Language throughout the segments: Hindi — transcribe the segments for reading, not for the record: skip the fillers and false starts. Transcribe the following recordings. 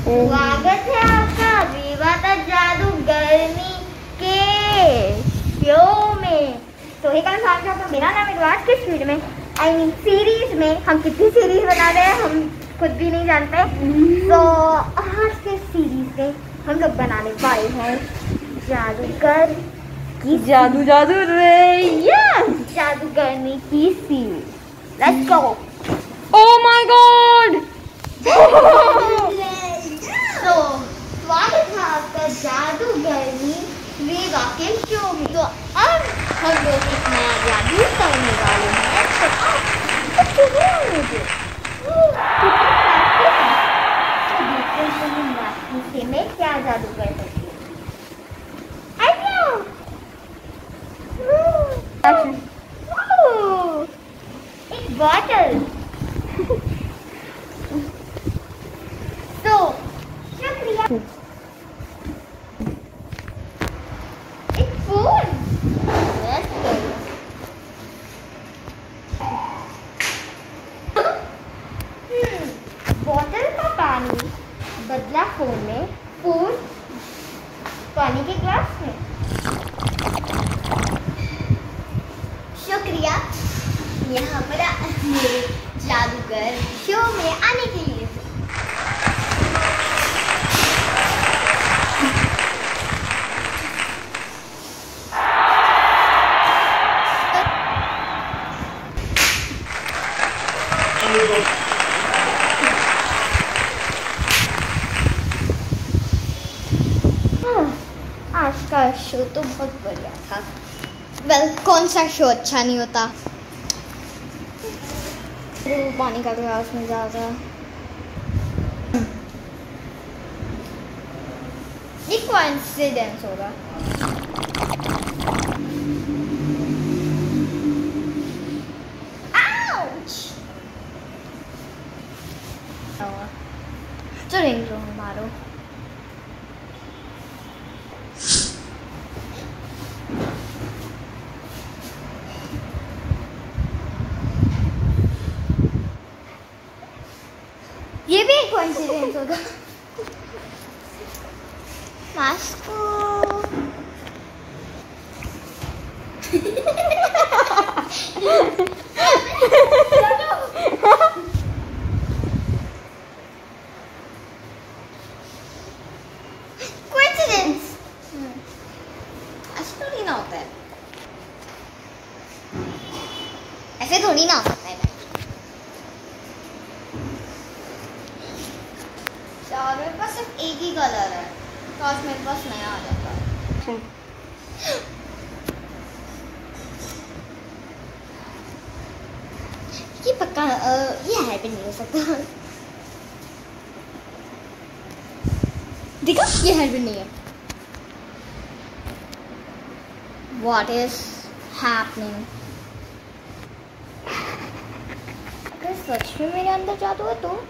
स्वागत है आपका रीवा द जादूगरनी के शो में। तो एक मेरा नाम एडवांस किस फील्ड में आई मीन सीरीज में हम कितनी सीरीज बना रहे हैं हम खुद भी नहीं जानते। तो आज के सीरीज में हम लोग बनाने वाले हैं जादूगर की जादू रे जादूगरनी की series. Let's go. Oh my god. तो स्वागत है आपका जादूगरनी रीवा के शो में। तो अब हम लोग एक नया जादू करने वाले हैं। तो देखते हैं मैं क्या जादू कर सकती हूँ। एक बॉटल। तो शुक्रिया। एक फोन। बॉटल का पानी बदला फोन में, फोन पानी के ग्लास में। शुक्रिया यहाँ पर मेरे जादूगर शो में आने के लिए। आज का शो तो बहुत बढ़िया था। वेल, कौन सा शो अच्छा नहीं होता। पानी का ग्लास में ज्यादा ये कोइंसिडेंस होगा। तो रिंग रो मारो। ये भी एक कोइंसिडेंस होगा। मास्को कोइंसिडेंस ऐसे थोड़ी ना होता है। ऐसे थोड़ी ना होता है। और मेरे पास सिर्फ एक ही कलर है, तो आज मेरे पास नया आ जाता है। ये पक्का ये है भी नहीं हो सकता। देखो ये है भी नहीं है। What is happening? अगर सच में मेरे अंदर जादू है तो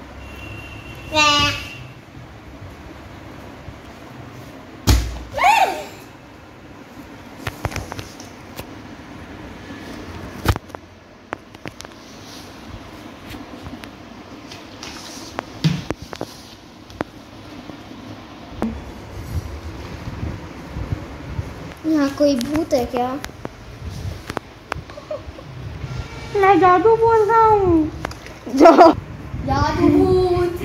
यहाँ कोई भूत है क्या? मैं जादू बोल रहा हूँ। जादू भूत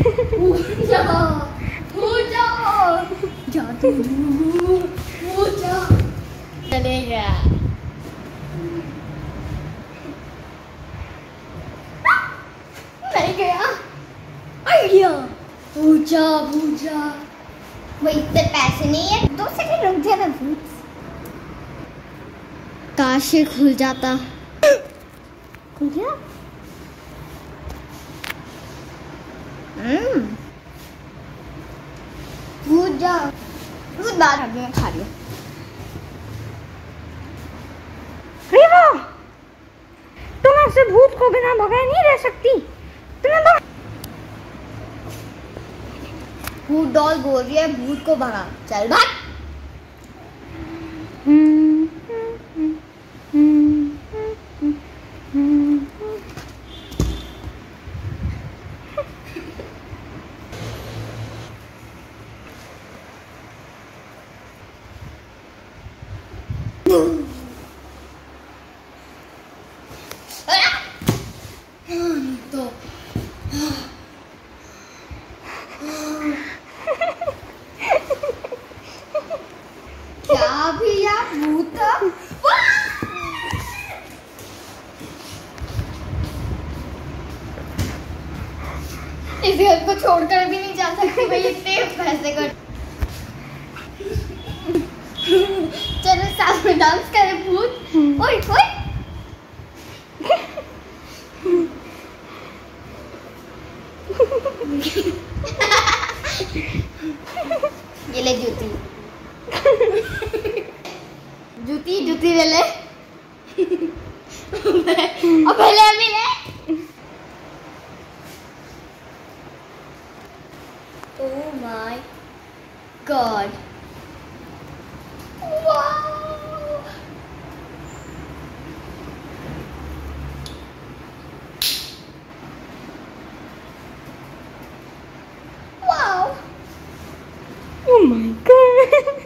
जादू भूत चलेगा। नहीं गया आइडिया। पूजा वही इतने पैसे नहीं है। 2 सेकंड रुक जा ना भूत। काश ये खुल जाता। खुल गया। भूत जा भूत बाहर मैं खा लिया। रीवा, तुम ऐसे भूत को बिना भगाए नहीं रह सकती। तुम्हें तो भूत डॉल बोल रही है भूत को भगा। चल भाग। इस घर को छोड़कर भी नहीं जा सकती भाई, इतने पैसे कर। चलो साथ में डांस करें भूत। ओए ओए ये ले जूती। जूती जूती ले ले। अब पहले अभी ले। Oh my God! Wow! Wow! Oh my God!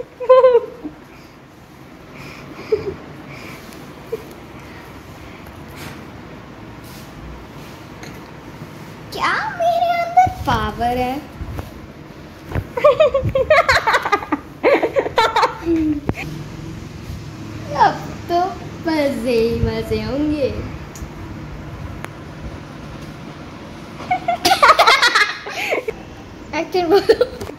क्या मेरे अंदर पावर है? अब तो मजे ही मजे होंगे। एक्टर बोलो।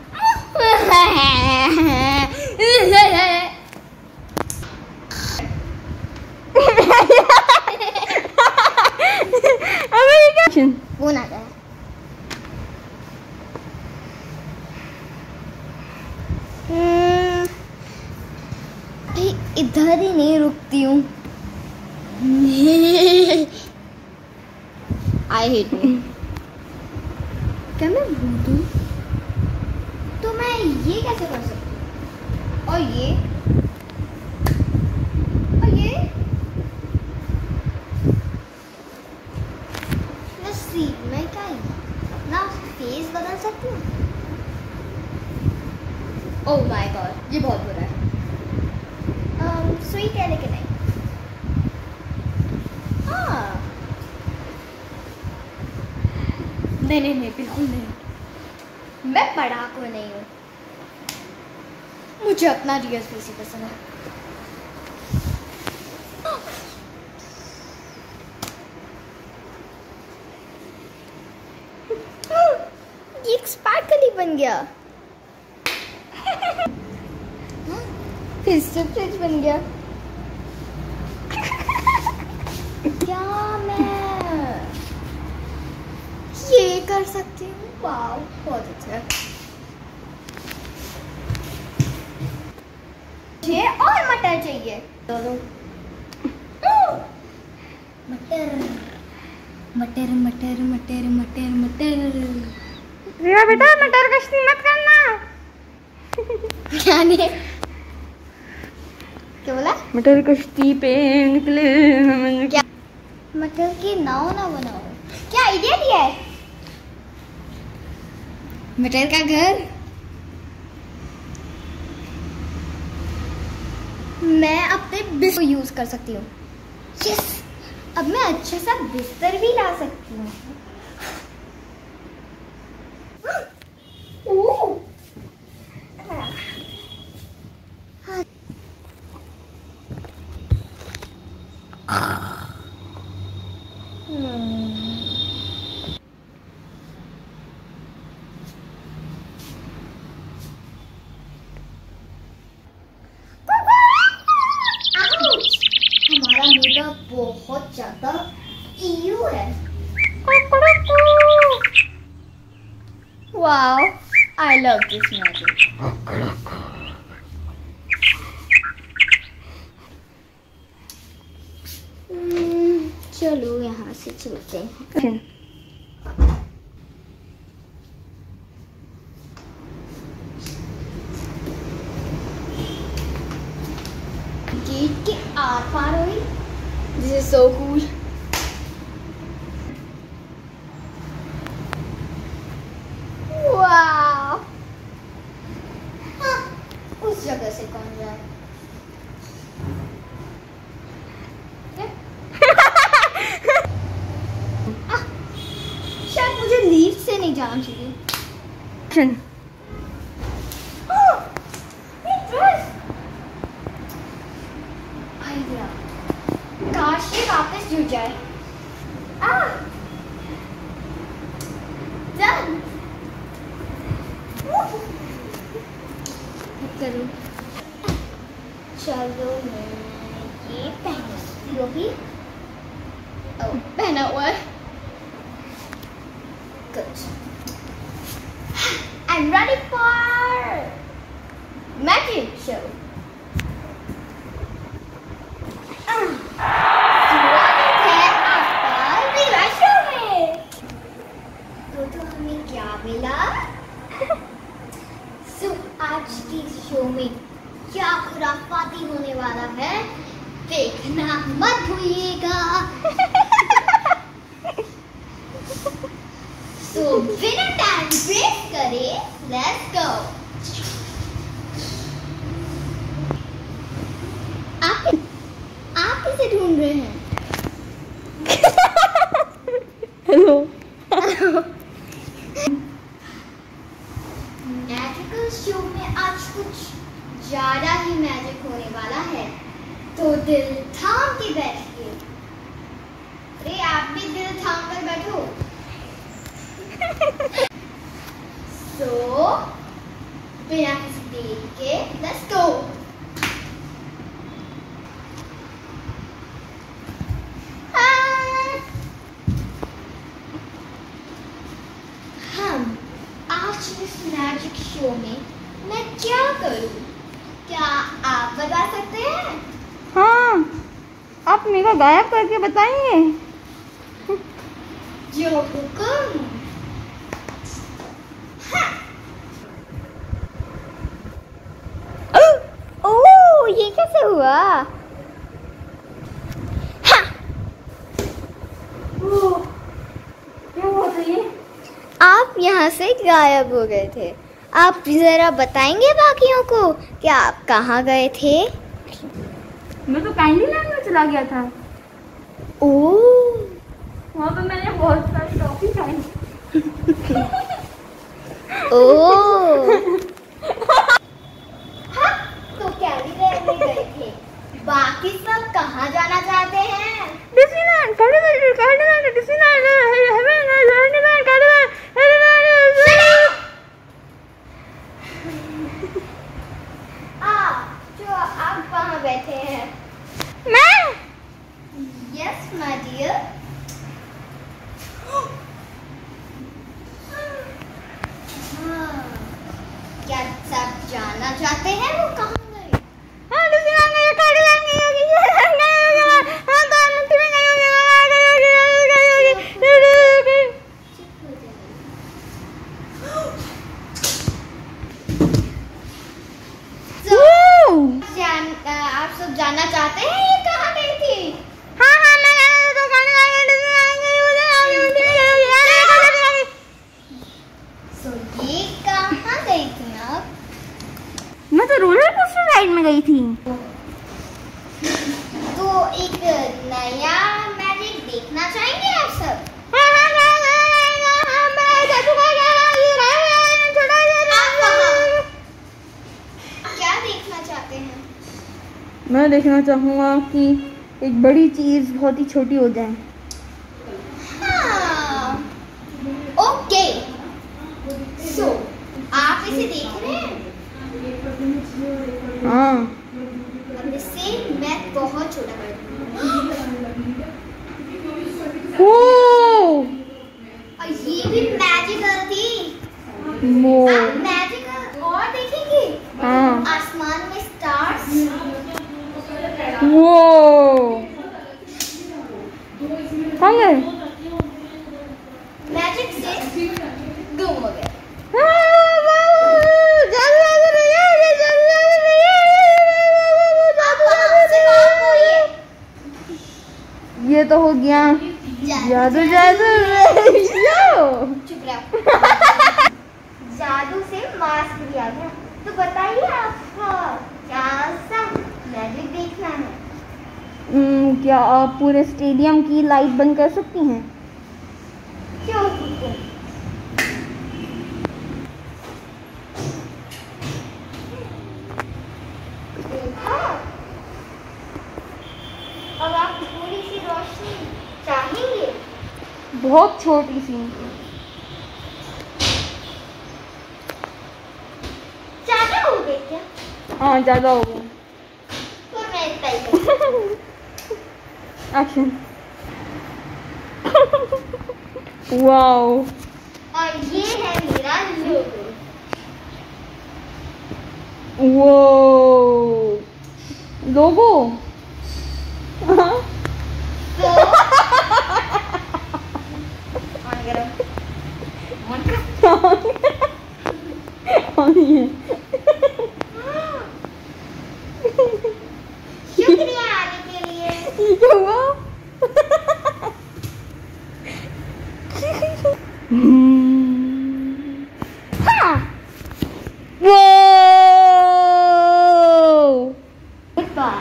फोन आ गया। इधर ही नहीं रुकती हूँ। I hate you. क्या मैं भूत हूँ? तो मैं ये कैसे कर सकती हूँ? और ये मैं क्या ना फेस बदल सकती हूँ? ओह माय गॉड, ये बहुत बुरा है। स्वीट है लेकिन नहीं। हाँ नहीं बिल्कुल नहीं। मैं पढ़ाकू नहीं हूँ। मुझे अपना रियल फेस ही पसंद है। ये एक स्पार्कली बन गया। फिर से फ्रिज बन गया। क्या मैं ये कर सकती हूँ? वाव, बहुत अच्छा है। मुझे और मटर चाहिए। मटर मटर मटर मटर मटर मटर। रिया बेटा मटर कश्ती मत करना। क्या नहीं? क्या बोला? मटर कश्ती पे निकले। क्या मटर की नाव ना बनाओ? क्या आइडिया दिया है? मटर का घर। मैं अपने बिस्तर को यूज कर सकती हूँ। यस, अब मैं अच्छा सा बिस्तर भी ला सकती हूँ। हमारा मुर्गा बहुत ज्यादा ईयू है। Wow, I love this magic. चलो यहाँ से चलते हैं। गेट के आर पार हुई। This is so cool. वाह, उस जगह से कौन जाए? शायद मुझे लीफ से नहीं जाना चाहिए। काश ये वापस जुड़ जाए। Done. good. I'm ready for magic show. स्वागत है आपका रीवा शो में। तो हमें क्या मिला? आज की शो में क्या खुराफाती होने वाला है, देखना मत भूलिएगा। So बिना टाइम वेस्ट करे, लेट्स गो। आप किसे ढूंढ रहे हैं? हेलो। मैजिकल शो में आज कुछ ज्यादा ही मैजिक होने वाला है, तो दिल थाम के बैठिए। अरे आप भी दिल थाम कर बैठो। So बिना किसी देर के लेट्स गो। आज इस मैजिक शो में मैं क्या करूं? क्या आप बता सकते हैं? हाँ, आप मेरे को गायब करके बताएंगे। जो हुक्म। हाँ। ओह, ये कैसे हुआ? हाँ। क्या हुआ था ये? आप यहाँ से गायब हो गए थे। आप जरा बताएंगे बाकियों को कि आप कहाँ गए थे? मैं तो कैंडी लैंड में चला गया था। ओह, वहाँ पे मैंने बहुत सारी टॉफी खाई। ओह। हाँ, तो कैंडीलैंड में गए थे। बाकी सब कहाँ जाना चाहते हैं? Disneyland, Candyland, Disneyland, Heavenland, Candyland. आप कहाँ बैठे हैं? मैं? Yes, my dear. क्या सब जानना चाहते हैं वो कहाँ गए? हाँ, डिज्नीलैंड गए, कैंडीलैंड गए होगी, हाँ, दानमंत्री में गए होगी। आप सब जानना चाहते हैं ये कहाँ गई थी? हाँ, मैं तो कैंडीलैंड, डिज्नीलैंड गई हूँ, So ये कहाँ गई थी आप? मैं तो रोलर कोस्टर राइड में गई थी। तो एक नया मैजिक देखना चाहेंगे आप सब? क्या देखना चाहते हैं? मैं देखना चाहूँगा कि एक बड़ी चीज़ बहुत ही छोटी हो जाए। हाँ, ओके। सो आप इसे देख रहे हैं? हाँ। अब इसे मैं बहुत छोटा कर दूँगा। ओह, और ये भी मैजिकल थी। वो। आप मैजिकल और देखेंगे? हाँ। आसमान में स्टार्स। वो। कहाँ गए? मैजिक से गुम हो गए। ये तो हो गया जादू। चुप रहो। जादू से मास्क भी आ गया। तो बताइए आपको क्या सा मैजिक देखना है? क्या आप पूरे स्टेडियम की लाइट बंद कर सकती हैं? क्यों रुको? देखा? अब आप थोड़ी सी रोशनी चाहेंगे? बहुत छोटी सी। ज्यादा हो गए क्या? हाँ, ज़्यादा हो गया। तो मैं इतना ही करूँगी। एक्शन। वाओ। और ये है मेरा लोगो। वो लोगो तो ऑन करो, ऑन करो। शुक्रिया आने के लिए। ये क्या हुआ? हाँ। वो Goodbye.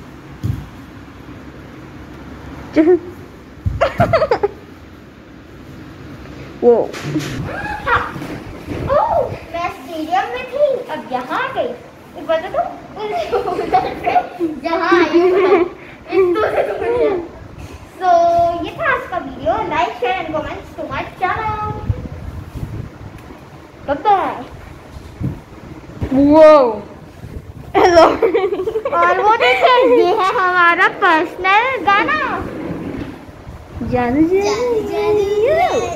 वो हाँ। ओह, मैं स्टेडियम में थी, अब यहाँ आ गई। एक बात तो जहाँ आई हूँ So, ये था आज का video. Like, share and comments to my channel. Bye bye. वो हेलो। और वो देखिए, ये है हमारा पर्सनल गाना। जादू जादू जादू जादू